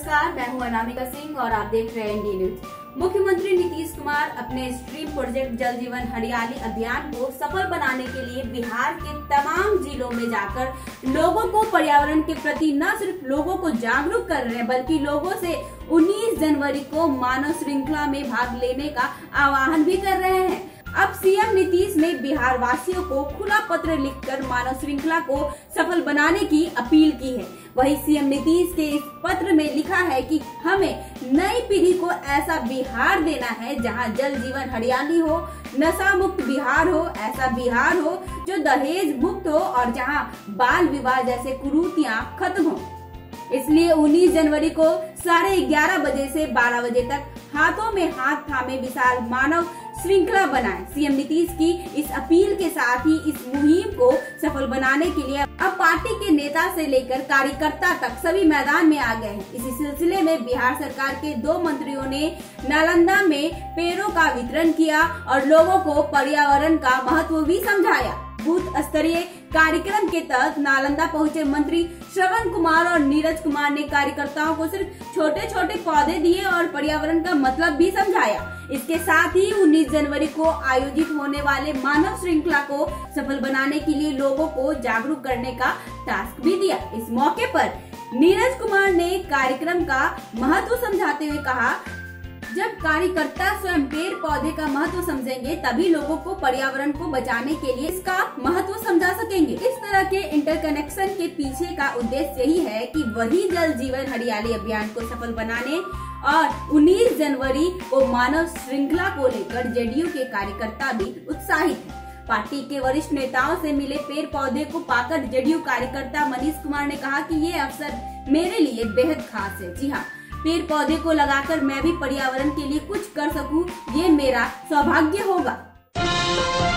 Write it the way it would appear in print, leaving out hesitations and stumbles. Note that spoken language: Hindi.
नमस्कार, मैं हूं अनामिका सिंह और आप देख रहे हैं इंडी न्यूज। मुख्यमंत्री नीतीश कुमार अपने स्ट्रीम प्रोजेक्ट जल जीवन हरियाली अभियान को सफल बनाने के लिए बिहार के तमाम जिलों में जाकर लोगों को पर्यावरण के प्रति न सिर्फ लोगों को जागरूक कर रहे हैं बल्कि लोगों से 19 जनवरी को मानव श्रृंखला में भाग लेने का आह्वान भी कर रहे हैं। अब सीएम नीतीश ने बिहार वासियों को खुला पत्र लिखकर मानव श्रृंखला को सफल बनाने की अपील की है। वहीं सीएम नीतीश के इस पत्र में लिखा है कि हमें नई पीढ़ी को ऐसा बिहार देना है जहां जल जीवन हरियाली हो, नशा मुक्त बिहार हो, ऐसा बिहार हो जो दहेज मुक्त हो और जहां बाल विवाह जैसे कुरीतियां खत्म हो। इसलिए 19 जनवरी को 11:30 बजे से 12 बजे तक हाथों में हाथ थामे विशाल मानव श्रृंखला बनाएं। सीएम नीतीश की इस अपील के साथ ही इस मुहिम को सफल बनाने के लिए अब पार्टी के नेता से लेकर कार्यकर्ता तक सभी मैदान में आ गए हैं। इसी सिलसिले में बिहार सरकार के 2 मंत्रियों ने नालंदा में पेड़ों का वितरण किया और लोगों को पर्यावरण का महत्व भी समझाया। बूथ स्तरीय कार्यक्रम के तहत नालंदा पहुंचे मंत्री श्रवण कुमार और नीरज कुमार ने कार्यकर्ताओं को सिर्फ छोटे छोटे पौधे दिए और पर्यावरण का मतलब भी समझाया। इसके साथ ही 19 जनवरी को आयोजित होने वाले मानव श्रृंखला को सफल बनाने के लिए लोगों को जागरूक करने का टास्क भी दिया। इस मौके पर नीरज कुमार ने कार्यक्रम का महत्व समझाते हुए कहा, जब कार्यकर्ता स्वयं पेड़ पौधे का महत्व समझेंगे तभी लोगों को पर्यावरण को बचाने के लिए इसका महत्व समझा सकेंगे। इस तरह के इंटरकनेक्शन के पीछे का उद्देश्य यही है कि वही जल जीवन हरियाली अभियान को सफल बनाने और 19 जनवरी को मानव श्रृंखला को लेकर जेडीयू के कार्यकर्ता भी उत्साहित हैं। पार्टी के वरिष्ठ नेताओं से मिले पेड़ पौधे को पाकर जेडीयू कार्यकर्ता मनीष कुमार ने कहा कि ये अवसर मेरे लिए बेहद खास है। जी हाँ, पेड़ पौधे को लगाकर मैं भी पर्यावरण के लिए कुछ कर सकूं, ये मेरा सौभाग्य होगा।